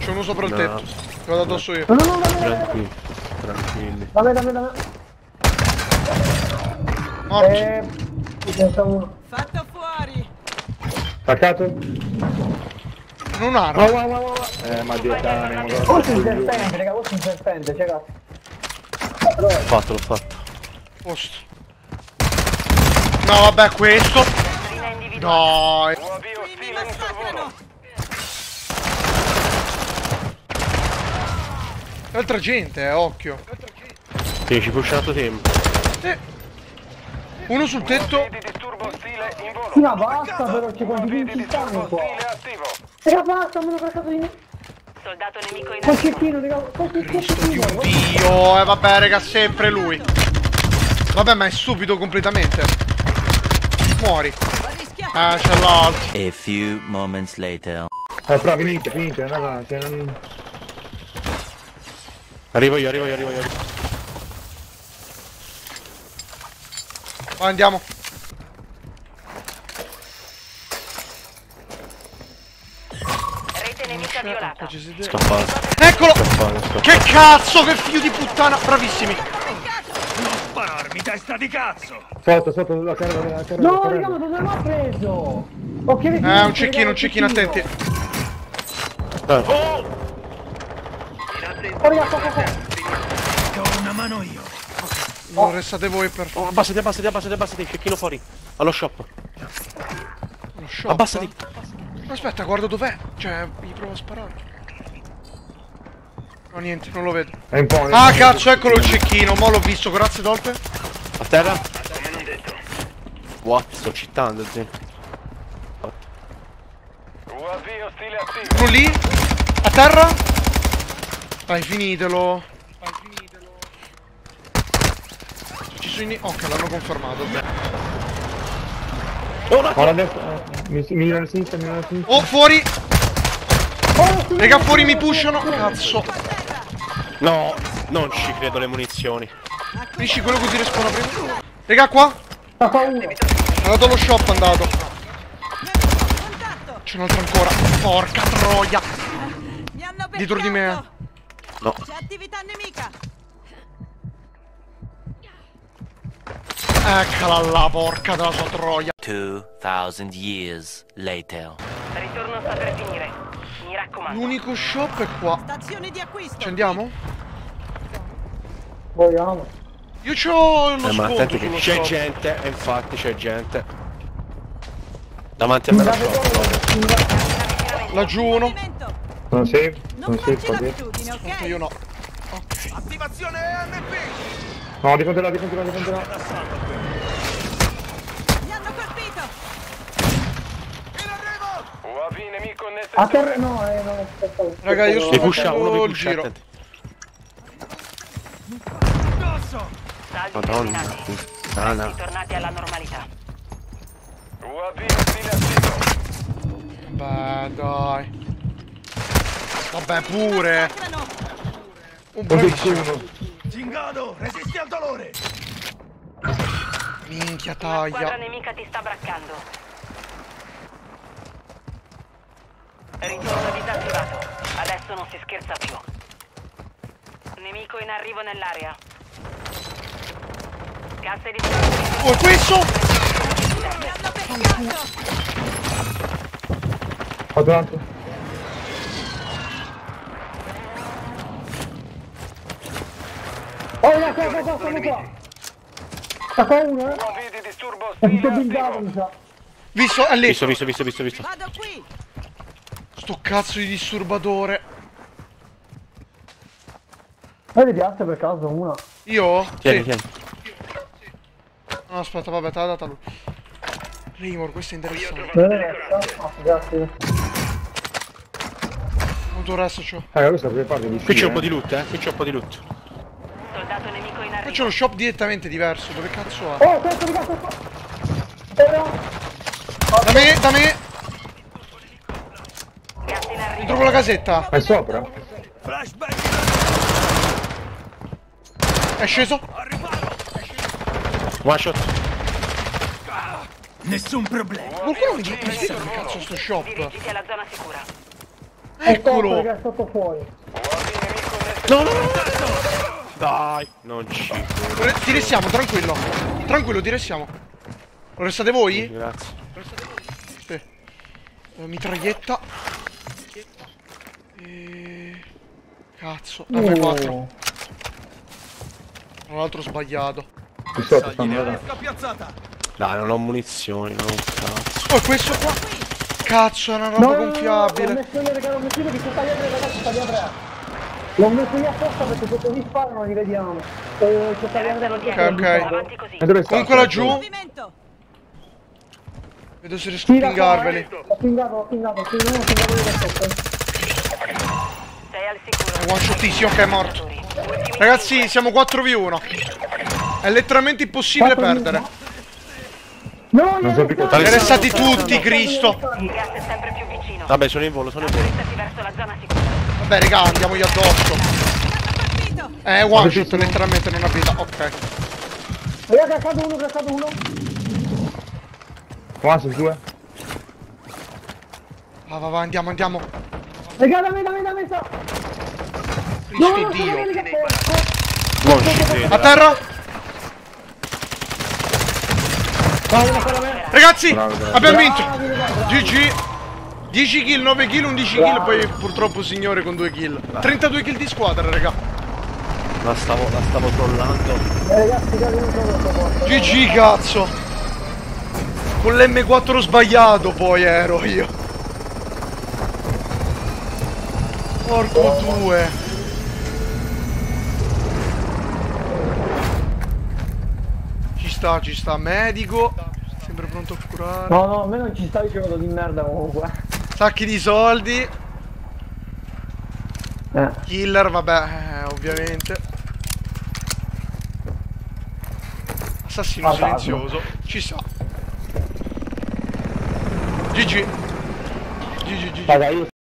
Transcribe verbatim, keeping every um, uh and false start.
C'è uno sopra il No. tetto. Ti vado addosso io. No, no, no, dammi, Tranquilli, tranquilli. dammi, dammi, dammi. Morto. Eh, mi sento uno. Fatto fuori! Staccato? Non arma. Wow, wow, wow, wow. Eh, ma Dio cane, ma Forse il serpente, raga, forse il serpente, c'è cazzo. L'ho fatto, l'ho fatto. Posto. No, vabbè, questo. No. Mi massacrano! Altra gente, eh, occhio. Sì, ci pushato tempo. Eh. Uno sul tetto. Sì, ma basta però, ci condividi il sangue qua. Raga, basta, me l'ho caccato di me. Soldato nemico in Col arrivo. cecchino, raga, col Cristo di cecchino. un Dio. Eh, vabbè, raga, sempre lui. Vabbè, ma è stupido completamente. Muori. Ah, c'è l'altro. A few moments later. Eh, però finite, finite, raga, che non... Arrivo io, arrivo io, arrivo io. Vai, andiamo. Rete nemica violata. Qua ci siete. Scappato. Eccolo! Scappato, scappato. Che cazzo, che figlio di puttana. Bravissimi. Sotto, sotto, la carrella, la carrella. No, la raga, carrella. ma dove l'ha preso? Ok, vedi, Eh, un cecchino, un cecchino, attenti. Eh, Oh, raga, qua, qua, qua. Non restate voi per oh, abbassati, abbassati, abbassati, abbassati, cecchino fuori. Allo shop. lo shop. Abbassati. Aspetta, guarda dov'è. Cioè, gli provo a sparare. No, niente, non lo vedo. È un po'... Ah, cazzo, eccolo il cecchino. Mo' l'ho visto, grazie Dolpe. A terra. What? Sto cittando, zio. Uno lì. A terra. Vai, finitelo. Vai, finitelo. Ci sono in... Ok, l'hanno confermato. Ora adesso... Eh, mi, mi mira a sinistra, mi mira a sinistra. Oh, fuori. Raga, fuori mi pushano. Cazzo. No, non ci credo le munizioni. Finisci quello così respawna prima. Raga, qua. Sta qua uno. È andato allo shop, è andato. C'è un altro ancora. Porca troia. Mi hanno beccato! Dietro di me. No. C'è attività nemica! Eccola là, porca della sua troia. Two thousand years later. Ritorno sta per finire. Mi raccomando. L'unico shop è qua. Stazione di acquisto! Ci andiamo? Vogliamo. Io c'ho lo Eh, ma sconto attenti che sullo c'è shop. gente, e infatti c'è gente. Davanti a me lo shop. Laggiù uno. Movimento. Sono safe, Non sono safe farci qua dietro. l'abitudine, ok? Io no. Ok. No, di fronte là, di fronte là, di fronte là. Mi hanno colpito! A terra, no, eh, no, aspetta. Raga, io sto Mi pusha, uno facendo mi il pusha, giro. attenti. Saldi Madonna. terminati. Ah, no. Ritornati alla normalità. Beh, dai. Vabbè, pure. Un Ho bravissimo. detto uno. Minchia Una squadra taglia. nemica ti sta braccando. Ritorno disattivato. Adesso non si scherza più. Nemico in arrivo nell'area. Casse di Oh, questo? Mi hanno beccato! Ho davanti. Oh, raga, qua, qua, qua, siamo qua. Sta qua uno, eh. È tutto buildato, mi sa. Visto? È lì. Visto, visto, visto, visto, visto. Vado qui! Sto cazzo di disturbatore. Vedi piazza per caso una. Io? Tieni, Sì. tieni. No, aspetta, vabbè, te l'ha data lui. Raymore, questo è interessante. Bene, ah, grazie. Quanto resto c'ho? Eh, questa è parte di Qui c'è un po' di loot, eh. Qui c'è un po' di loot. soldato nemico in Poi c'è arrivo. lo shop direttamente diverso, dove cazzo è? Oh, questo di cazzo qua. Però. Da me, da me! Gas in arrivo. Dentro quella casetta! È sopra? È sceso? One shot. Qualcuno mi dice, mi spiega che cazzo è sto shop? Dirigiti alla zona sicura. Eccolo! Perché è sotto fuori. No, no, no, no, dai, non ci. Re- Ti restiamo, tranquillo. Tranquillo, ti restiamo. Lo restate voi? Grazie. Sì. Eh, mitraglietta. E... Cazzo, erre quattro. Tra l'altro sbagliato. Qui sotto stanno da. Dai, non ho munizioni, non ho un cazzo. Oh, questo qua. Cazzo, è una roba No, no, no, no, l'ho gonfiabile. messo io, raga, l'ho messo io perché sta lì a tre, ragazzi, sta lì a tre. L'ho messo io apposta perché se così sparano non li vediamo. E c'è sta lì a tre, Ok, perché ok. Avanti così. E dove sta? Comunque laggiù. Movimento. Vedo se riesco a pingarveli. Ho pingato, ho pingato, sì, non ho pingato io da sotto. Sei al sicuro. È one shotissimo, ok, è morto. Ultimi Ragazzi, siamo quattro vu uno. È letteralmente impossibile Quattro perdere. No, Non so più cosa. Siete restati tutti, Cristo. Il gas è sempre più vicino. Vabbè, sono in volo, sono in volo. Portati verso la zona sicura. Vabbè, raga, andiamogli addosso. Colpito. È one shot, letteralmente non ha vita. Ok. Raga, cado uno, cado uno. Qua su due. Va, va, va, andiamo, andiamo. Raga, da me, da me, da me, sta. Cristo Dio. Non ci credo. A terra. Ragazzi, Bravo, bravo. abbiamo vinto. G G. dieci kill, nove kill, undici kill. Poi purtroppo signore con due kill. trentadue kill di squadra, raga. La stavo, la stavo trollando. Ragazzi, cado uno solo sotto. G G, cazzo. Con l'emme quattro sbagliato poi ero io. Porco due. Ci sta, ci sta. Medico. Sempre pronto a curare. No, no, a me non ci sta dicendo di merda comunque. Sacchi di soldi. Eh. Killer, vabbè, eh, ovviamente. Assassino Ah, silenzioso. Ci sta. G G. G G, G G. Raga, io